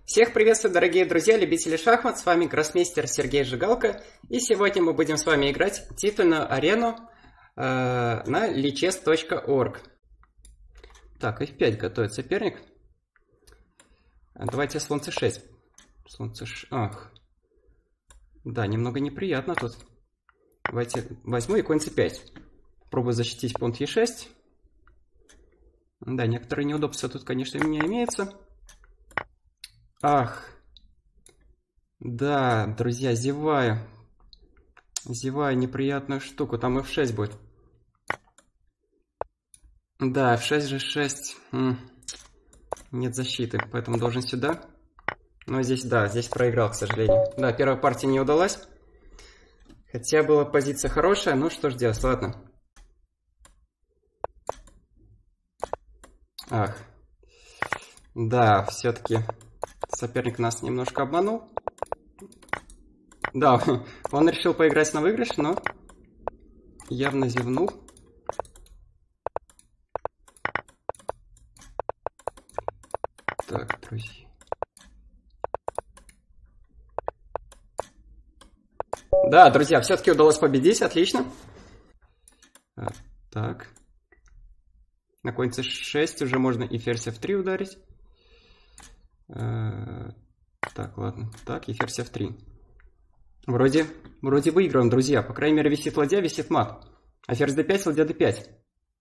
Всех приветствую, дорогие друзья, любители шахмат, с вами гроссмейстер Сергей Жигалко, и сегодня мы будем с вами играть титульную арену на lichess.org. Так, f5 готовит соперник. Давайте слон c6. Ах, да, немного неприятно тут. Давайте возьму и конь c5. Пробую защитить пункт e6. Да, некоторые неудобства тут, конечно, у меня имеются. Ах, да, друзья, зеваю неприятную штуку, там f6 будет. Да, f6, g6, нет защиты, поэтому должен сюда. Но здесь, да, здесь проиграл, к сожалению. Да, первая партия не удалась. Хотя была позиция хорошая, ну что ж делать, ладно. Ах, да, все-таки... Соперник нас немножко обманул. Да, он решил поиграть на выигрыш, но явно зевнул. Так, друзья. Да, друзья, все-таки удалось победить, отлично. Так. На конь c6 уже можно и ферзь f3 ударить. Так, ладно. Так, и ферзь f3. Вроде выигрываем, друзья. По крайней мере, висит ладья, висит мат. А ферзь d5, ладья d5.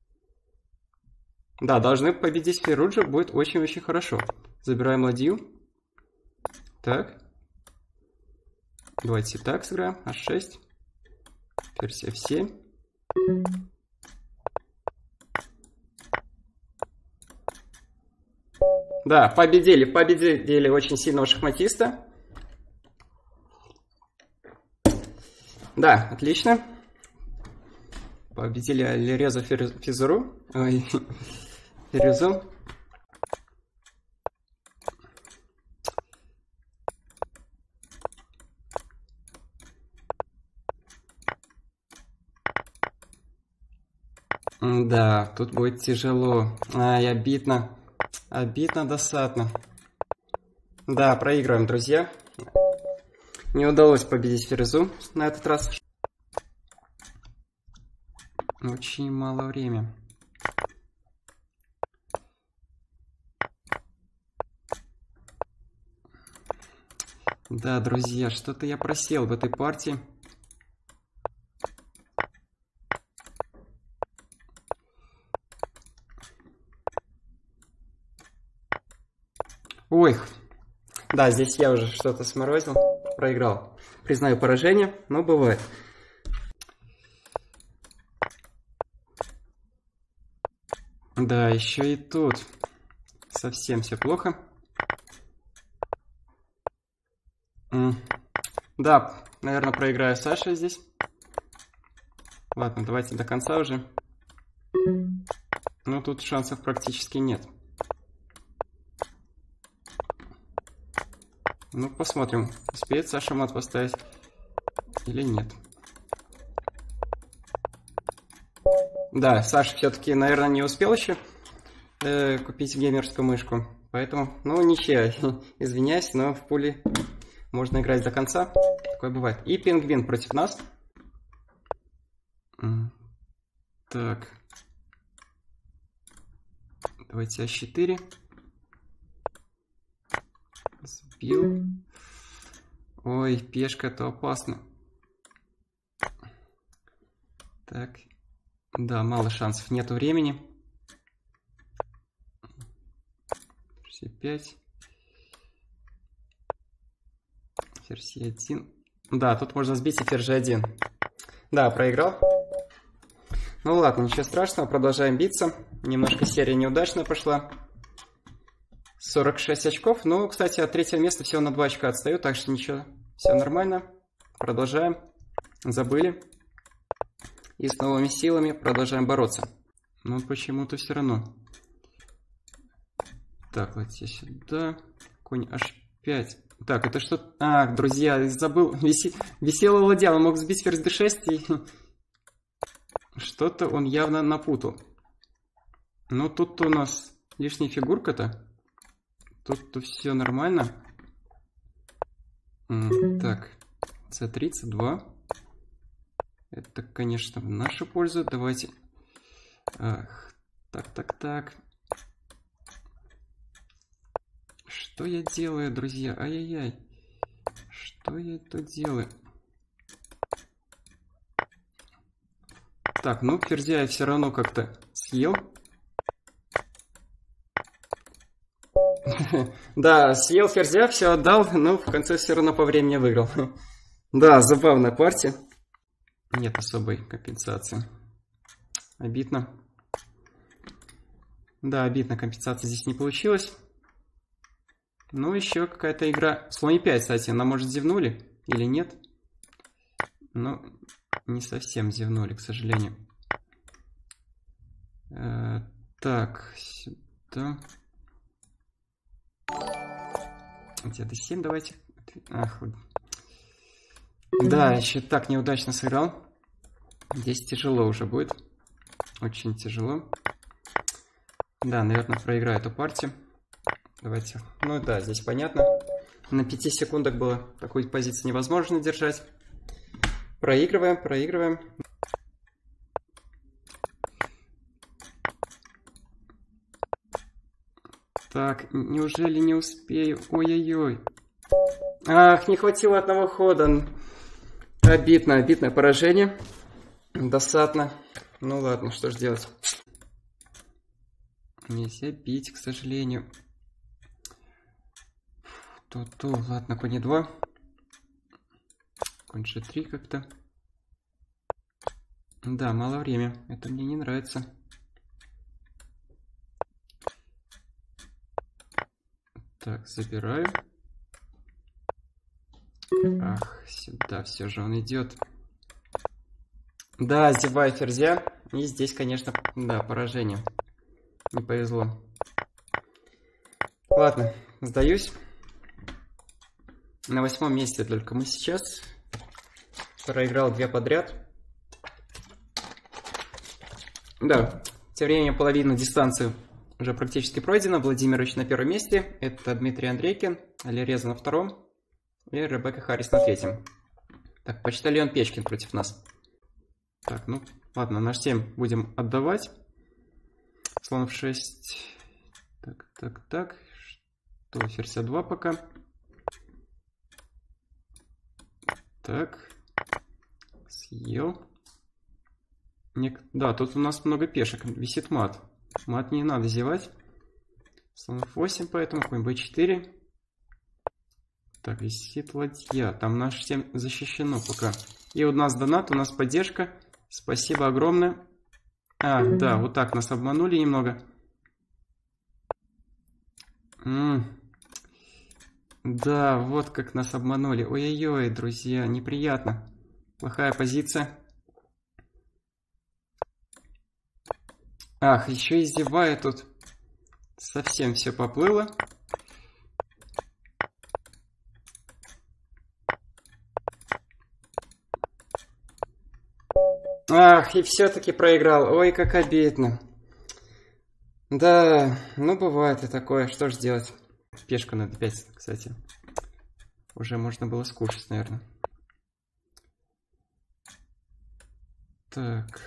Да, должны победить Ферруджа. Будет очень-очень хорошо. Забираем ладью. Так. Давайте так сыграем. h6. Ферзь f7. Да, победили очень сильного шахматиста. Да, отлично. Победили Алирезу Физуру. Ой, Фирюзу. Да, тут будет тяжело. Ай, обидно. Обидно, досадно. Да, проигрываем, друзья. Не удалось победить Фирюзу на этот раз. Очень мало времени. Да, друзья, что-то я просел в этой партии. Ой, да, здесь я уже что-то сморозил, проиграл. Признаю поражение, но бывает. Да, еще и тут совсем все плохо. Да, наверное, проиграю Саше здесь. Ладно, давайте до конца уже. Но тут шансов практически нет. Ну, посмотрим, успеет Саша мат поставить или нет. Да, Саша все-таки, наверное, не успел еще купить геймерскую мышку. Поэтому, ну, ничья. Извиняюсь, но в пуле можно играть до конца. Такое бывает. И пингвин против нас. Так. Давайте А4. Сбил. Ой, пешка, это опасно. Так. Да, мало шансов. Нету времени. Ферзь 5. Ферзь 1. Да, тут можно сбить и ферзь 1. Да, проиграл. Ну ладно, ничего страшного. Продолжаем биться. Немножко серия неудачная пошла. 46 очков. Ну, кстати, от третьего места всего на 2 очка отстаю, так что ничего, все нормально. Продолжаем. Забыли. И с новыми силами продолжаем бороться. Но почему-то все равно. Так, вот здесь сюда. Конь h5. Так, это что? А, друзья, забыл. Висела ладья. Он мог сбить ферзь d6 и... Что-то он явно напутал. Ну, тут у нас лишняя фигурка-то. Тут все нормально. Так, c3, c2. Это, конечно, в нашу пользу. Давайте... Так. Что я делаю, друзья? Ай-яй-яй. Что я тут делаю? Так, ну, ферзя я все равно как-то съел. Да, съел ферзя, все отдал, но в конце все равно по времени выиграл. Да, забавная партия. Нет особой компенсации. Обидно. Да, обидно, компенсация здесь не получилась. Ну, еще какая-то игра. Слон e5, кстати, она, может, зевнули или нет? Ну, не совсем зевнули, к сожалению. Так, сюда. Где d7 давайте. Ах, да, еще так неудачно сыграл. Здесь тяжело уже будет. Очень тяжело. Да, наверное, проиграю эту партию. Давайте. Ну да, здесь понятно. На 5 секундах было такую позицию невозможно держать. Проигрываем. Так, неужели не успею? Ой-ой-ой. Ах, не хватило одного хода. Обидное поражение. Досадно. Ну ладно, что ж делать. Нельзя бить, к сожалению. Ладно, конь e2. Конь g3 как-то. Да, мало времени. Это мне не нравится. Так, забираю. Ах, сюда все же он идет. Да, зеваю ферзя. И здесь, конечно, да, поражение. Не повезло. Ладно, сдаюсь. На 8-м месте только мы сейчас. Проиграл 2 подряд. Да, тем временем половина дистанции уже практически пройдена. Владимирович на 1-м месте. Это Дмитрий Андрейкин, Алиреза на 2-м. И Ребекка Харрис на 3-м. Так, почтальон Печкин против нас. Так, ну, ладно, наш 7 будем отдавать. Слон в 6. Так. Что, ферзь 2 пока. Так. Съел. Да, тут у нас много пешек. Висит мат. Мат не надо зевать. Слон в 8, поэтому конь b4. Так, висит ладья. Там наш 7 защищено пока. И у нас донат, у нас поддержка. Спасибо огромное. А, да, вот так нас обманули немного. Да, вот как нас обманули. Ой-ой-ой, друзья, неприятно. Плохая позиция. Ах, еще и зеваю тут. Совсем все поплыло. Ах, и все-таки проиграл. Ой, как обидно. Да, ну бывает и такое. Что ж делать? Пешку на d5, кстати. Уже можно было скушать, наверное. Так.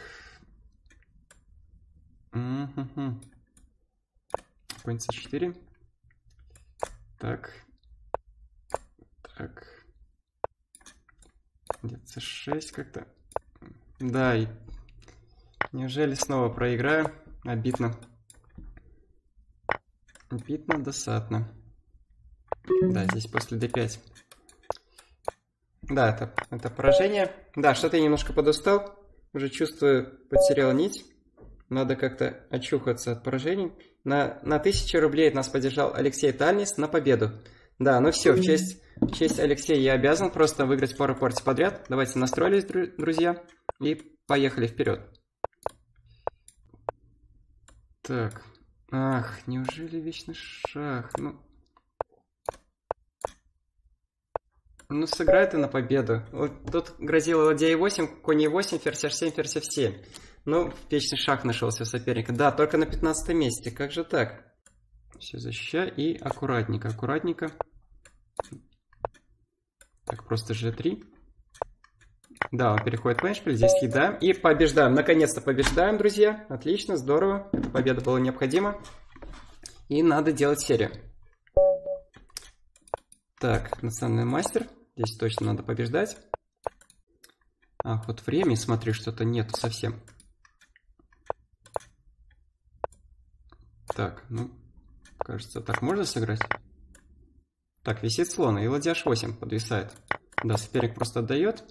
Конь c4. Так. Где-то c6 как-то. Да, и неужели снова проиграю? Обидно. Обидно, досадно. Да, здесь после d5. Да, это поражение. Да, что-то я немножко подустал. Уже чувствую, потерял нить. Надо как-то очухаться от поражений. На 1000 рублей нас поддержал Алексей Тальнис на победу. Да, ну все, в честь Алексея я обязан просто выиграть пару партий подряд. Давайте настроились, друзья. И поехали вперед. Так. Ах, неужели вечный шах? Ну сыграй ты на победу. Вот тут грозила ладья e8, конь e8, ферзь h7, ферзь f7. Ну, вечный шах нашелся у соперника. Да, только на 15 месте. Как же так? Все, защищай и аккуратненько. Так, просто G3. Да, он переходит в эндшпиль, здесь съедаем и побеждаем. Наконец-то побеждаем, друзья. Отлично, здорово. Эта победа была необходима. И надо делать серию. Так, национальный мастер. Здесь точно надо побеждать. Ах, вот время, смотри, что-то нету совсем. Так, ну, кажется, так можно сыграть? Так, висит слон, и ладья h8 подвисает. Да, соперник просто отдает.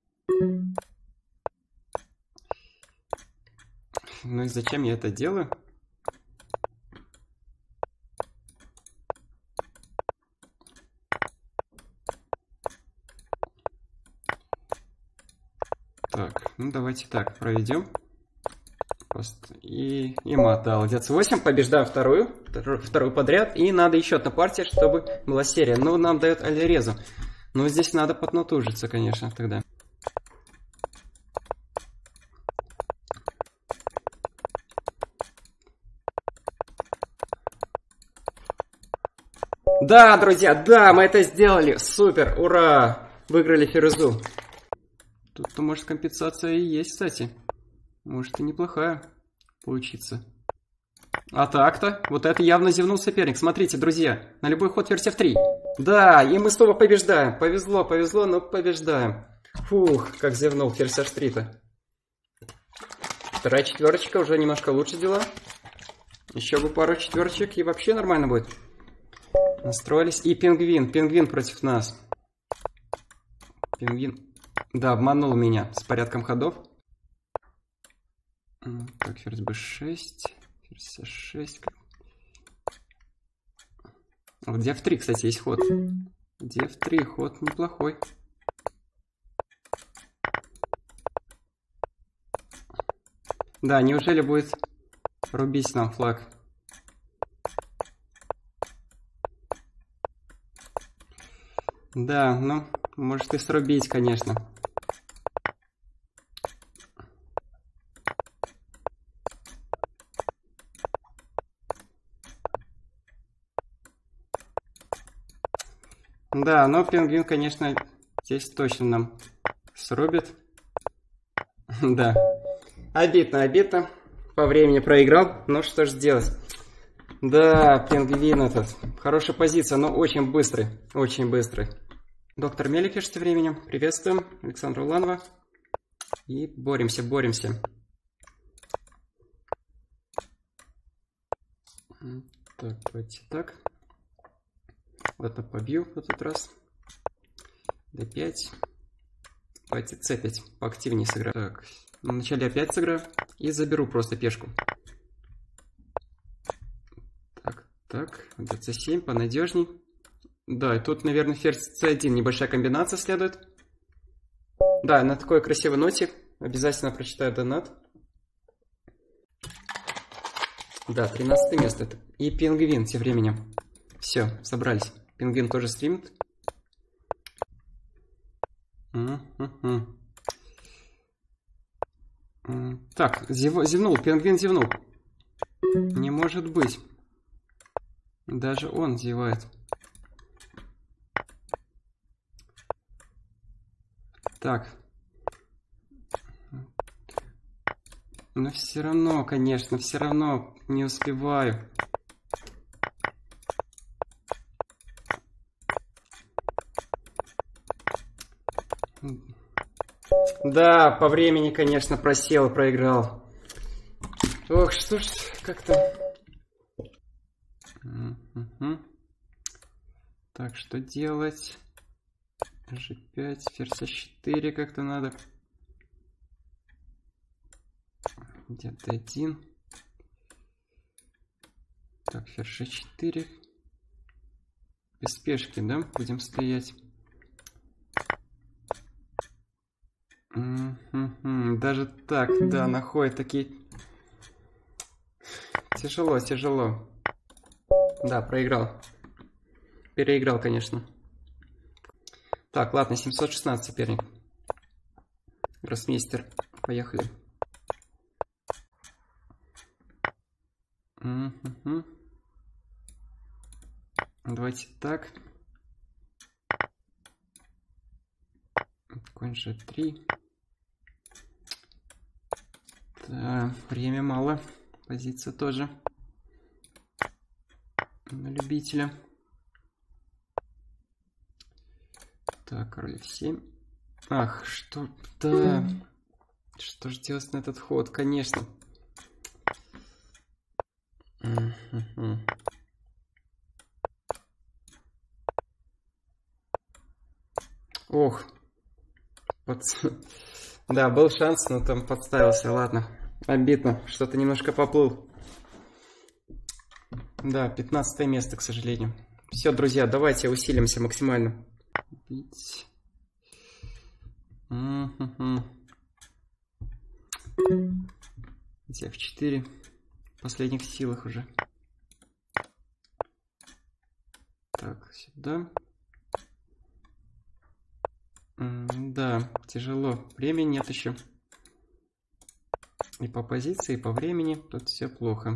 Ну и зачем я это делаю? Так, ну давайте так, проведем. Просто и мат, да, ладья c8, побеждаем вторую подряд. И надо еще одна партия, чтобы была серия. Ну, нам дает альрезу. Но здесь надо поднатужиться, конечно, тогда. Да, друзья, да, мы это сделали. Супер, ура! Выиграли ферзу. Тут-то, может, компенсация и есть, кстати. Может, и неплохая получится. А так-то, вот это явно зевнул соперник. Смотрите, друзья, на любой ход ферзь f3. Да, и мы снова побеждаем. Повезло, повезло, но побеждаем. Фух, как зевнул ферзь h3-то. Вторая четверочка, уже немножко лучше дела. Еще бы пару четверочек, и вообще нормально будет. Настроились. И пингвин против нас. Пингвин, да, обманул меня с порядком ходов. Так, ферзь b6, ферзь c6. Вот d3, кстати, есть ход. d3 ход неплохой. Да, неужели будет рубить нам флаг? Да, ну, может и срубить, конечно. Да, но пингвин, конечно, здесь точно нам срубит. Да. Обидно, обидно. По времени проиграл. Ну что ж сделать. Да, пингвин этот. Хорошая позиция, но очень быстрый. Очень быстрый. Доктор Меликиш тем временем. Приветствуем. Александра Уланова. И боремся, боремся. Так, давайте так. Ладно, побью в этот раз. d5. Давайте c5. Поактивнее сыграю. Так, вначале опять сыграю. И заберу просто пешку. Так, так. c7 понадежней. Да, и тут, наверное, ферзь c1. Небольшая комбинация следует. Да, на такой красивой ноте. Обязательно прочитаю донат. Да, 13 место. И пингвин тем временем. Все, собрались. Пингвин тоже стримит. Так, зевнул, пингвин зевнул. Не может быть. Даже он зевает. Так. Но все равно, конечно, все равно не успеваю. Да, по времени, конечно, просел и проиграл. Ох, что ж, как-то... Так, что делать? G5, ферзь А4 как-то надо. Где-то один. Так, ферзь G4. Без спешки, да? Будем стоять. Даже так, да, находят такие... Тяжело, тяжело. Да, проиграл. Переиграл, конечно. Так, ладно, 716 соперник. Гроссмейстер. Поехали. Давайте так. Конь G3. Да, время мало. Позиция тоже на любителя. Так, король F7. Ах, что... Да. Что же делать на этот ход? Конечно. Ох. Да, был шанс, но там подставился. Ладно. Обидно. Что-то немножко поплыл. Да, 15 место, к сожалению. Все, друзья, давайте усилимся максимально. Бить. F4. В последних силах уже. Так, сюда. Да, тяжело. Времени нет еще. И по позиции, и по времени. Тут все плохо.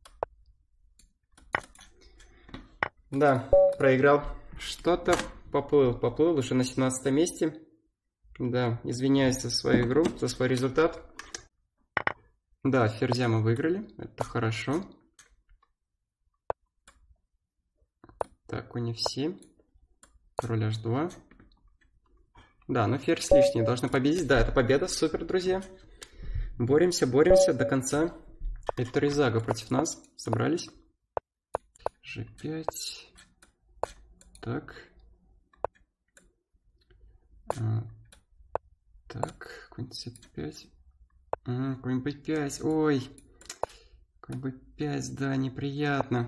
Да, проиграл. Что-то поплыл. Поплыл уже на 17 месте. Да, извиняюсь за свою игру, за свой результат. Да, ферзя мы выиграли. Это хорошо. Так, конь F7. Король H2. Да, ну ферзь лишний. Должны победить. Да, это победа. Супер, друзья. Боремся, боремся до конца. Это Резага против нас. Собрались. G5. Так. Так, конь C5. Конь B5. Ой. Конь B5, да, неприятно.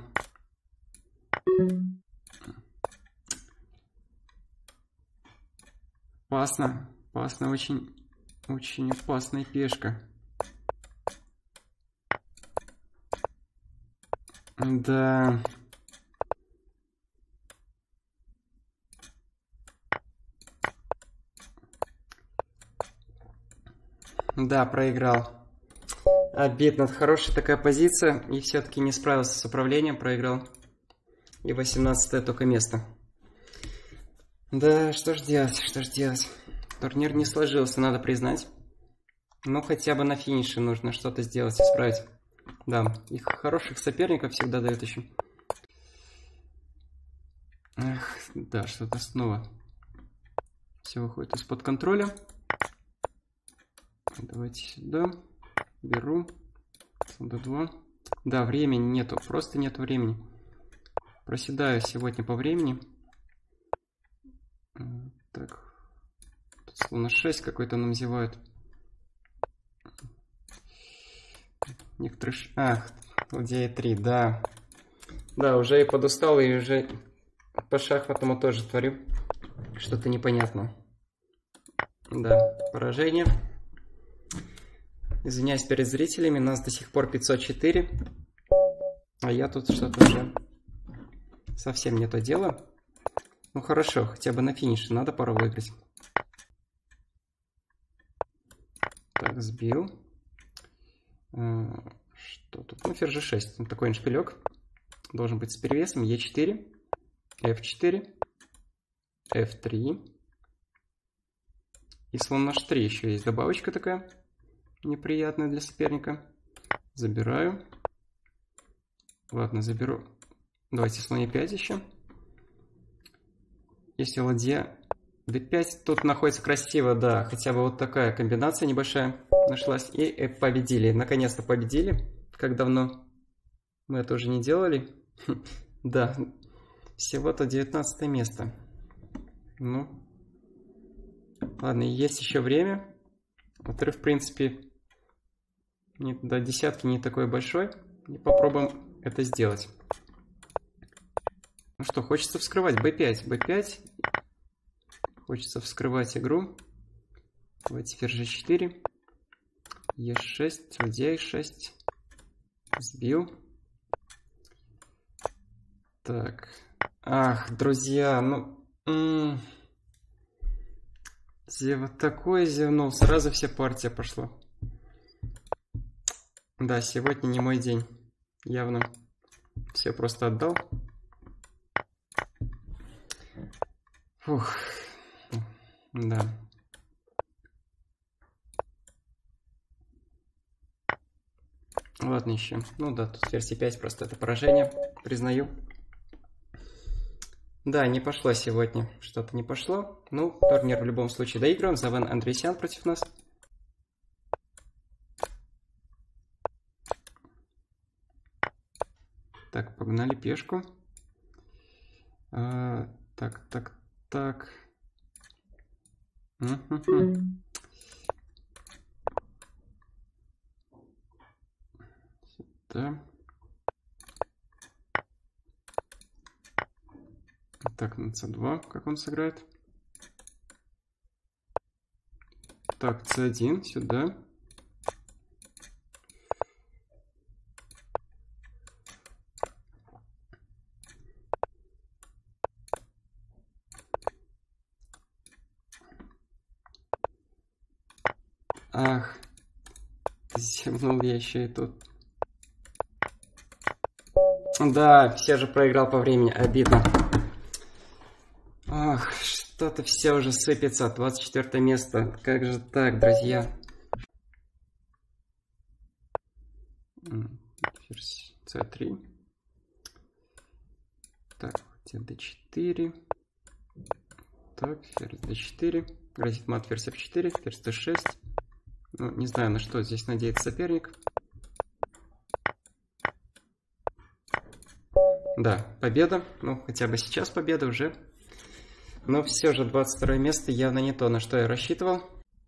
Опасно. Опасно, очень опасная пешка. Да. Да, проиграл. Обидно. Хорошая такая позиция. И все-таки не справился с управлением. Проиграл. И 18-е только место. Да, что ж делать? Что ж делать? Турнир не сложился, надо признать. Но хотя бы на финише нужно что-то сделать, исправить. Да, их хороших соперников всегда дают еще. Эх, да, что-то снова. Все выходит из-под контроля. Давайте сюда. Беру. D2. Да, времени нету. Просто нету времени. Проседаю сегодня по времени. Так. Тут слон 6 какой-то нам зевают. Некоторые... Ах, ладья E3, да. Да, уже и подустал, и уже по шахматному тоже творю. Что-то непонятно. Да, поражение. Извиняюсь перед зрителями, нас до сих пор 504. А я тут что-то уже совсем не то дело. Ну хорошо, хотя бы на финише надо пару выиграть. Так, сбил. Что тут? Ну, ферзь G6. Вот такой шпилек. Должен быть с перевесом. E4. F4. F3. И слон H3 еще есть добавочка такая. Неприятная для соперника. Забираю. Ладно, заберу. Давайте слон E5 еще. Если ладья D5, тут находится красиво, да. Хотя бы вот такая комбинация небольшая нашлась. И победили. Наконец-то победили. Как давно мы это уже не делали. Да. Всего-то 19 место. Ну. Ладно, есть еще время. Отрыв, в принципе, до десятки не такой большой. И попробуем это сделать. Ну что, хочется вскрывать. B5. B5. Хочется вскрывать игру. Давайте ферзь G4. E6. Ладья E6. Сбил. Так. Ах, друзья, ну... Вот такой зевнул. Сразу вся партия пошла. Да, сегодня не мой день. Явно. Все просто отдал. Фух. Да. Ладно еще. Ну да, тут версия 5, просто это поражение. Признаю. Да, не пошло сегодня. Что-то не пошло. Ну, турнир в любом случае доиграем. Завен Андресян против нас. Так, погнали пешку. Так. Сюда. Так, на c2, как он сыграет. Так, c1, сюда. Ах, зевнул я еще и тут. Да, все же проиграл по времени, обидно. Ах, что-то все уже сыпется. 24 место. Как же так, друзья? Ферзь c3. Так, d4. Так, ферзь d4. Грозит мат ферзь f4, ферзь d6. Ну, не знаю, на что здесь надеется соперник. Да, победа. Ну, хотя бы сейчас победа уже. Но все же 22 место явно не то, на что я рассчитывал.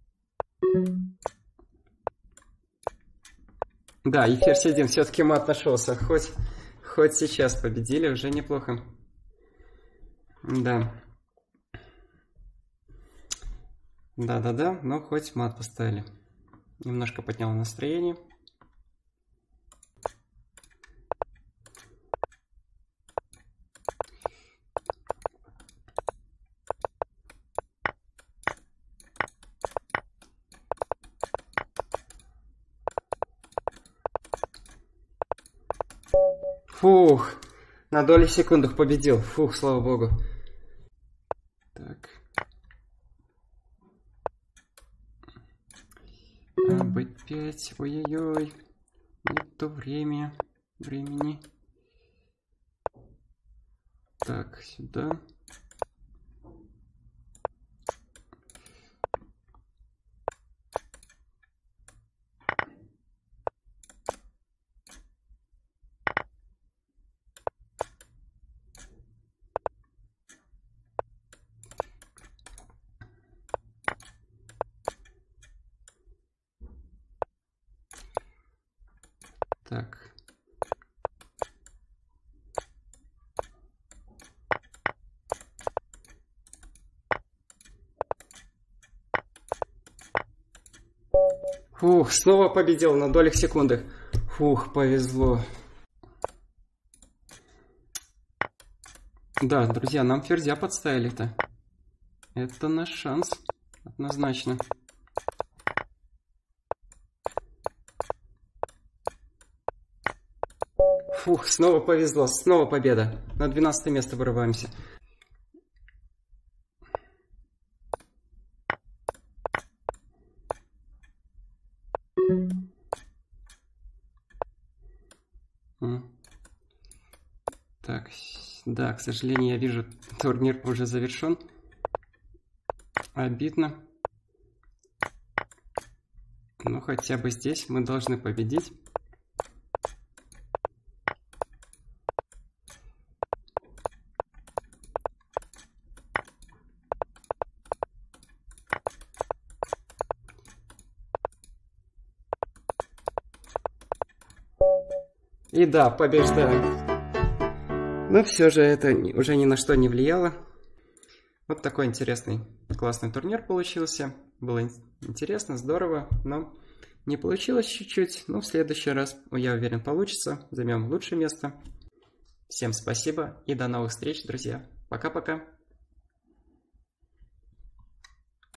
Да, и ферзь 1 все-таки мат нашелся. Хоть сейчас победили, уже неплохо. Да. Да, но хоть мат поставили. Немножко поднял настроение. Фух, на доли секундах победил. Фух, слава богу. Так. b5, ой-ой-ой. Не то времени. Так, сюда. Так. Фух, снова победил на долях секундах. Фух, повезло. Да, друзья, нам ферзя подставили-то. Это наш шанс, однозначно. Фух, снова повезло, снова победа. На 12 место вырываемся. Так, да, к сожалению, я вижу, турнир уже завершен. Обидно. Но хотя бы здесь мы должны победить. И да, побеждаем. Но все же это уже ни на что не влияло. Вот такой интересный, классный турнир получился. Было интересно, здорово, но не получилось чуть-чуть. Но в следующий раз, я уверен, получится. Займем лучшее место. Всем спасибо и до новых встреч, друзья. Пока-пока.